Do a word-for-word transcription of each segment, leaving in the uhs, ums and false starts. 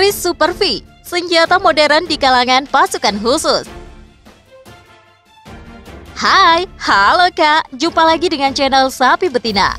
Kris Super V, senjata modern di kalangan pasukan khusus. Hai, halo Kak, jumpa lagi dengan channel Sapi Betina.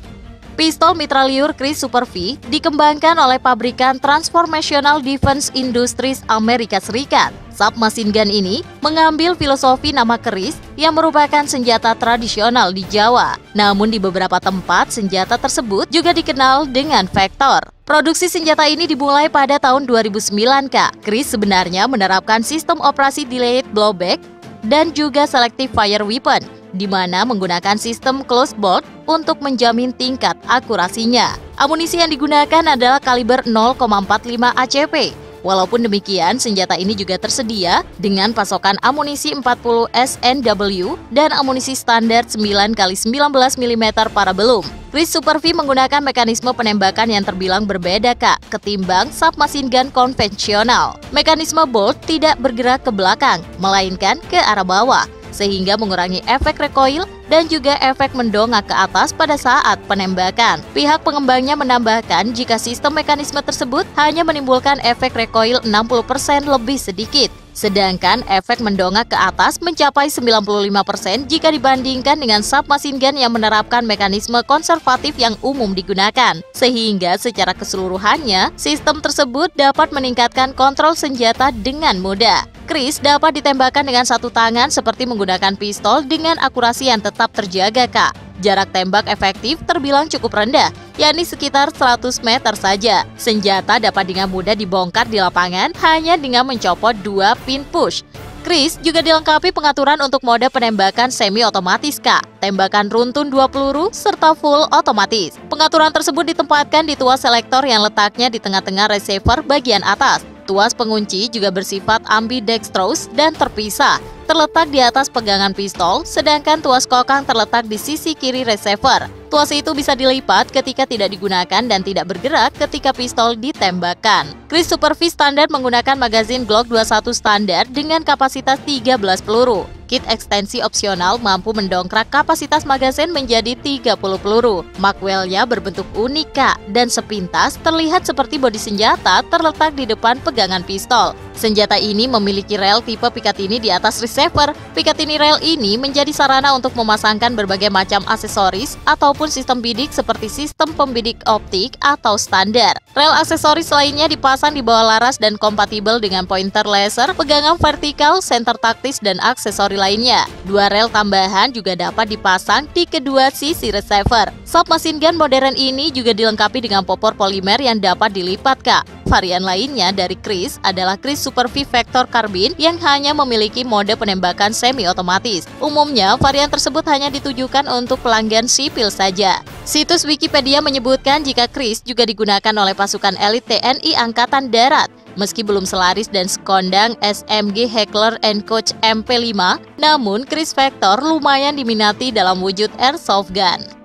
Pistol mitralyur Kris Super V dikembangkan oleh pabrikan Transformational Defense Industries Amerika Serikat. Submachine gun ini mengambil filosofi nama keris yang merupakan senjata tradisional di Jawa. Namun di beberapa tempat senjata tersebut juga dikenal dengan vektor. Produksi senjata ini dimulai pada tahun dua ribu sembilan, Kak. Kris sebenarnya menerapkan sistem operasi delayed blowback dan juga selective fire weapon, di mana menggunakan sistem closed bolt untuk menjamin tingkat akurasinya. Amunisi yang digunakan adalah kaliber nol koma empat lima A C P. Walaupun demikian, senjata ini juga tersedia dengan pasokan amunisi empat puluh S N W dan amunisi standar sembilan kali sembilan belas milimeter parabellum. Kris Super V menggunakan mekanisme penembakan yang terbilang berbeda, Kak, ketimbang submachine gun konvensional. Mekanisme bolt tidak bergerak ke belakang, melainkan ke arah bawah, sehingga mengurangi efek recoil dan juga efek mendongak ke atas pada saat penembakan. Pihak pengembangnya menambahkan jika sistem mekanisme tersebut hanya menimbulkan efek recoil enam puluh persen lebih sedikit, sedangkan efek mendongak ke atas mencapai sembilan puluh lima persen jika dibandingkan dengan submachine gun yang menerapkan mekanisme konservatif yang umum digunakan. Sehingga secara keseluruhannya, sistem tersebut dapat meningkatkan kontrol senjata dengan mudah. Kris dapat ditembakkan dengan satu tangan seperti menggunakan pistol dengan akurasi yang tetap terjaga, Kak. Jarak tembak efektif terbilang cukup rendah, yakni sekitar seratus meter saja. Senjata dapat dengan mudah dibongkar di lapangan hanya dengan mencopot dua pin push. Kris juga dilengkapi pengaturan untuk mode penembakan semi-otomatis, Kak, tembakan runtun dua peluru, serta full otomatis. Pengaturan tersebut ditempatkan di tuas selektor yang letaknya di tengah-tengah receiver bagian atas. Tuas pengunci juga bersifat ambidextrous dan terpisah, terletak di atas pegangan pistol, sedangkan tuas kokang terletak di sisi kiri receiver. Tuas itu bisa dilipat ketika tidak digunakan dan tidak bergerak ketika pistol ditembakkan. Kris Super V standar menggunakan magazin Glock dua puluh satu standar dengan kapasitas tiga belas peluru. Kit ekstensi opsional mampu mendongkrak kapasitas magazin menjadi tiga puluh peluru. Magwell-nya berbentuk unik, Kak, dan sepintas terlihat seperti bodi senjata terletak di depan pegangan pistol. Senjata ini memiliki rel tipe Picatinny di atas receiver. Picatinny rel ini menjadi sarana untuk memasangkan berbagai macam aksesoris ataupun sistem bidik seperti sistem pembidik optik atau standar. Rel aksesoris lainnya dipasang di bawah laras dan kompatibel dengan pointer laser, pegangan vertikal, senter taktis, dan aksesori lainnya. Dua rel tambahan juga dapat dipasang di kedua sisi receiver. Submachine gun modern ini juga dilengkapi dengan popor polimer yang dapat dilipat, Kak. Varian lainnya dari Kris adalah Kris Super V Vector Carbine yang hanya memiliki mode penembakan semi-otomatis. Umumnya, varian tersebut hanya ditujukan untuk pelanggan sipil saja. Situs Wikipedia menyebutkan jika Kris juga digunakan oleh pasukan elit T N I Angkatan Darat. Meski belum selaris dan sekondang S M G Heckler and Koch M P lima, namun Kris Vector lumayan diminati dalam wujud airsoft gun.